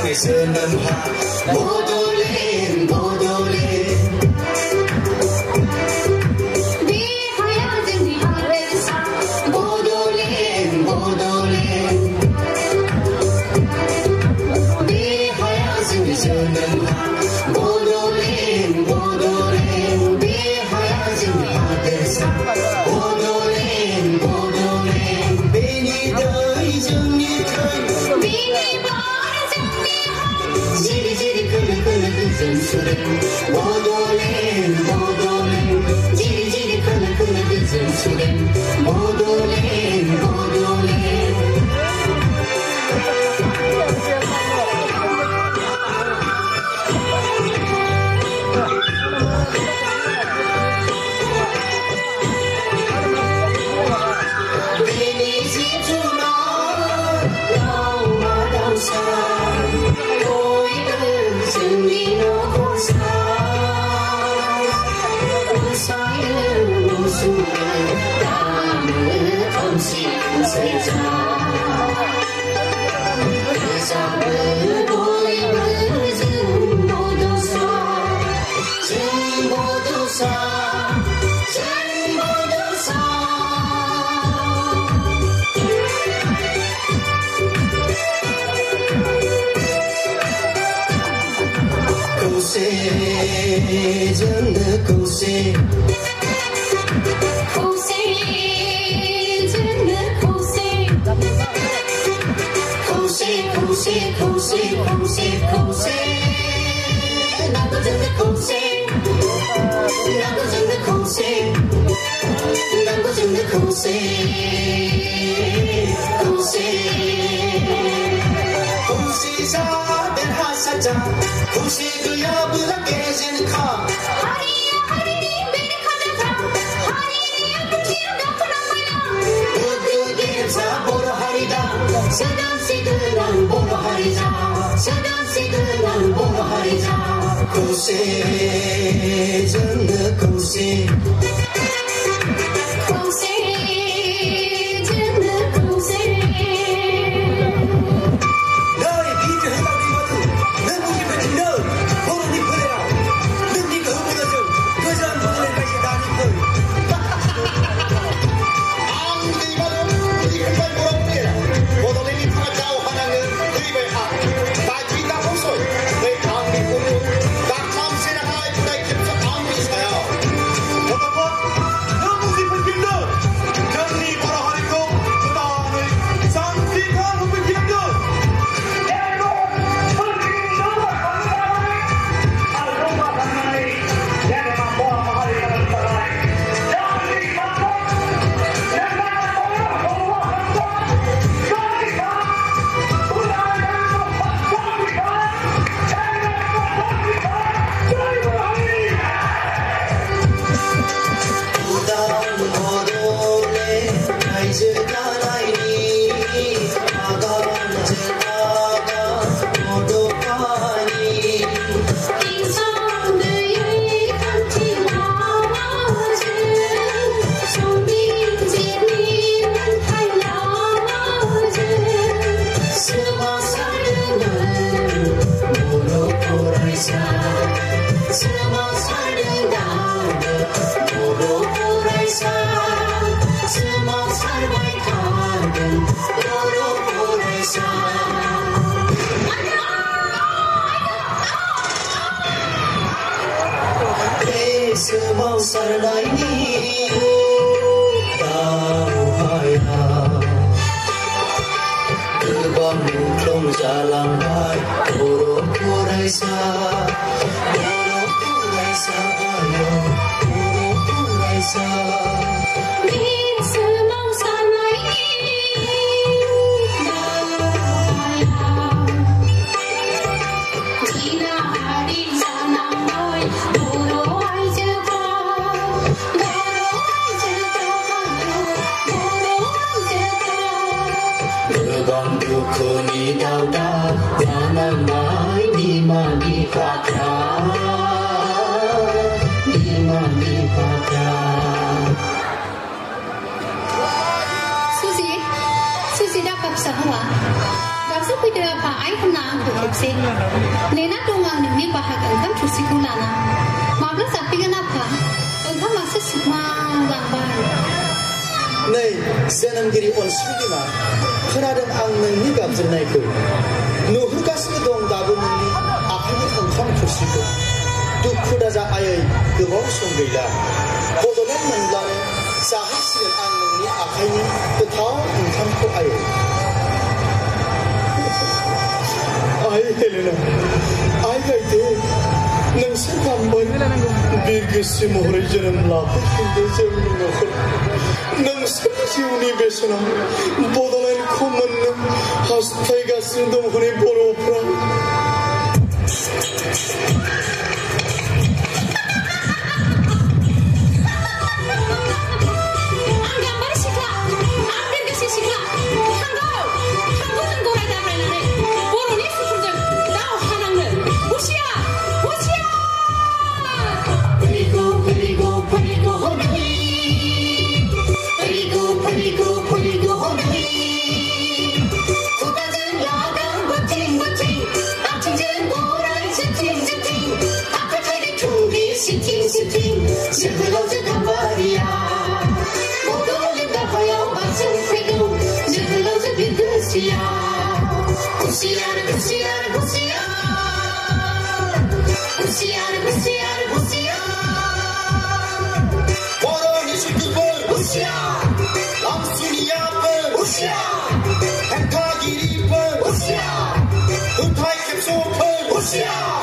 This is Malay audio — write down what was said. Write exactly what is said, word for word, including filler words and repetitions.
ngày xưa năm hoa bố đô lên bố đô lên đi hai dân đi hai bên xa bố đô lên bố đô lên đi hai dân đi xưa năm hoa bố đô lên bố đô lên đi hai dân đi hai bên xa bố đô lên bố đô lên beni đời dân như thời beni Jiri jiri kılı kılı kızım sürem Bodolen, bodolen Jiri jiri kılı kılı kızım sürem Bodolen, bodolen Beni zitunar, yağmadan sar Canı kose Kose Canı kose Kose kose kose kose kose Nago canı kose Nago canı kose Nago canı kose Kose Kose sa den hasaca Kose duya bırak gezin ka Hariya hari beni kadata Hariya kutir dakunamaya Ödü gelsa boru harida Sedan sidıran boru harida Sedan sidıran boru harida Kose canı kose Kose canı kose Nơi đi từ hết tao đi vào thử Nơi muốn kiếm về đến nơi Vô đồng đi khơi lên nào Đừng đi cửa hương bây giờ rừng Người dân vô lên đây ta đi khơi Ang đi vào thử Thì không phải vô đồng đi nào Vô đồng lên đi thua trao hoàn hàng người Đi về hạng Tại vì ta không sổi Về thang đi vô luôn Ta tham sẽ là hai Chúng ta kiểm soát ang đi sao Vô đồng vô Nơi muốn kiếm về kiếm nơi Chân đi vào đó hãy không Chúng ta này Sang đi khá không phải kiếm nơi Semau sardai ni tahu haya Terbang mutlong jalan bay Boro kurai sa Boro kurai sa ayo Boro kurai sa Semau sardai ni tahu haya Jina hari janam boy Boro Kuni dauda Jana mai Nima di patra Nima di patra Susi Susi dah kapsa hawa Masuk video apa? Ayo tenang, Bukopsi. Nena doang nih bahag engkau cusiku lana. Mabla sapi kenapa? Engkau masih semua gambar. Nei, जोनोमगिरि अनसुलिमा खोनादों आं नोंनि गाबज्रिनायखौ नुहुरगासिनो दं दाबो नोंनि आखाइनि ओंखाम थोरसिखौ दुखु दाजा आयै गोबाव सम गैला बड'लेण्ड मोनब्लानो जाहैसिगोन आं नोंनि आखाइनि गोथाव ओंखामखौ आयै आइ हेलेना आइ गायदे नोंसोर गांबाय बिरगोस्रि महरै जोनोम लाफैफिनदो जोंनि न'खर नोंसोरनि जिउनि बेसेनाव बड'लेण्डखौ मोननो हास्थायगासिनो दं हनै बर'फ्रा जोहोलावजो गाम्बारिया बड'लेण्डआ हायाव बाजों फैगौ जोहोलावजो बिरगोस्रिया हुसियार हुसियार हुसियार हुसियार हुसियार हुसियार बर'नि सुथुरफोर हुसियार लामसुनियाफोर हुसियार हेंथागिरिफोर हुसियार होथाय खेबस'फोर हुसियार